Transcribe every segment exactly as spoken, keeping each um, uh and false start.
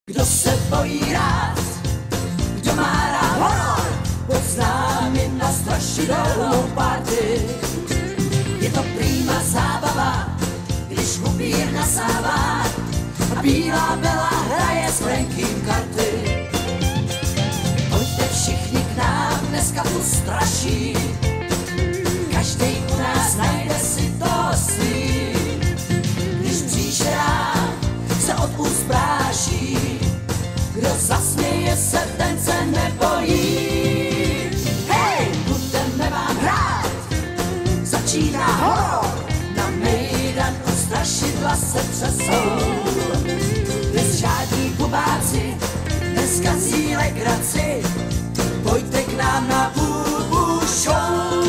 Kdo se bojí ráz, kdo má rád horor, pojď s námi na strašidelnou party. Je to prýma zábava, když upír nasává a bílá Bela hraje s Frankiem karty. Pojďte všichni k nám, dneska tu straší, každej u nás najde si to svý. Když příšerá se od úst práší, kdo zasměje se, ten se nebojí. Hej, budeme vám hrát, začíná horor, na mejdan u strašidla se třesou. Dnes žádní bubáci, dneska zí legraci, pojďte k nám na Bubu show.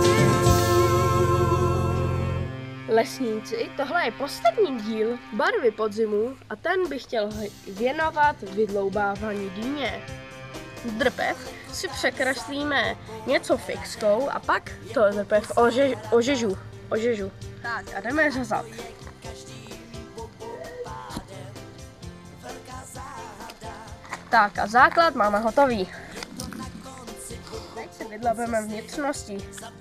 Lesníci, tohle je poslední díl Barvy podzimu a ten bych chtěl věnovat vydloubávání dýně. Z drpev si překreslíme něco fixkou a pak to drpev ože, ožežu, ožežu. Tak a jdeme řezat. Tak a základ máme hotový. Teď si vydlabeme vnitřnosti.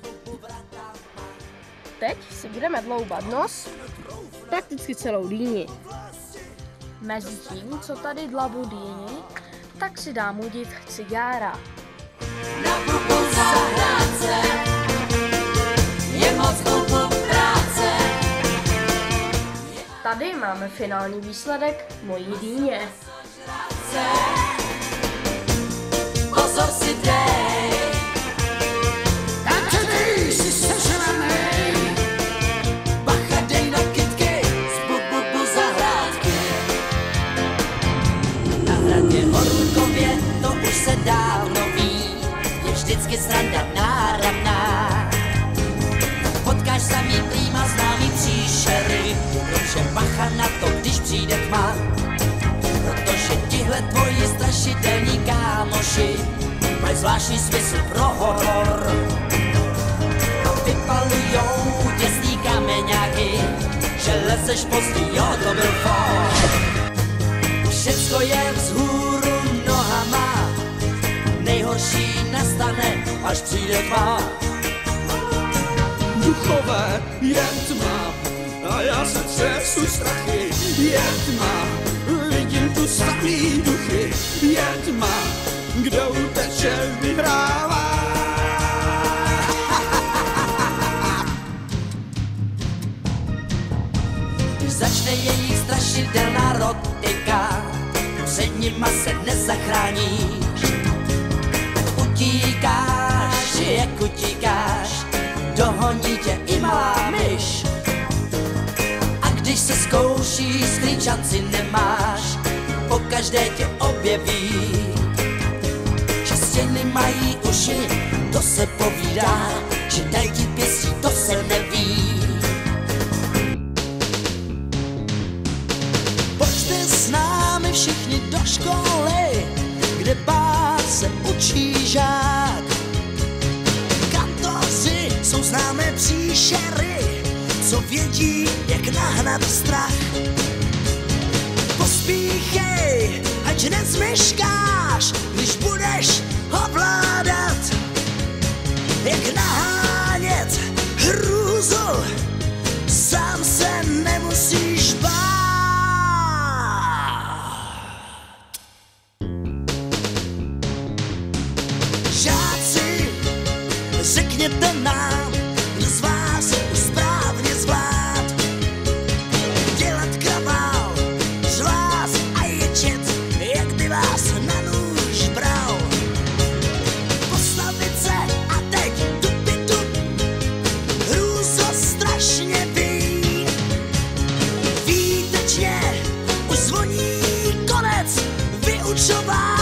Teď si budeme dloubat nos, prakticky celou dýni. Mezi tím, co tady dlabu dýni, tak si dám udit cigára. Na Bubu zahrádce je moc Bubu práce. Tady máme finální výsledek mojí dýně. Pozor si dej, dávno ví, je vždycky sranda náramná. Potkáš samý prýma známý příšery, protože bacha na to, když přijde tma. Protože tihle tvoji strašidelní kámoši mají zvláštní smysl pro horor. A vypalujou těsný kameňáky, že lezeš pozdě, jo, to byl for. Všecko je vzhůru nohama, nejhorší nastane, až přijde tma. Duchové, je tma, a já se třesu strachy. Je tma, vidím tu samý duchy. Je tma, kdo uteče, vyhrává. Když začne jejich strašidelná rotika, před nima se nezachráníš. Utíkáš, jak utíkáš, dohoní tě i malá myš. A když se zkoušíš, skrýt šanci nemáš, pokaždé tě objeví. Že stěny mají uši, to se povídá, že dají ti pěstí, to se neví. Pojďte s námi všichni do školy, kde bát se učí žák. Kantoři jsou známé příšery, co vědí, jak nahnat strach. Pospíchej, ať nezmeškáš, když budeš ovládat, jak nahánět hrůzu, sám se nemusíš bát. Žáci, řekněte nám, kdo z vás už správně zvlád dělat kravál, žláz a ječet, jak by vás na nůž bral. Postavit se a teď tupi tup, hrůzo strašně ví. Výtečně už zvoní konec vyučování.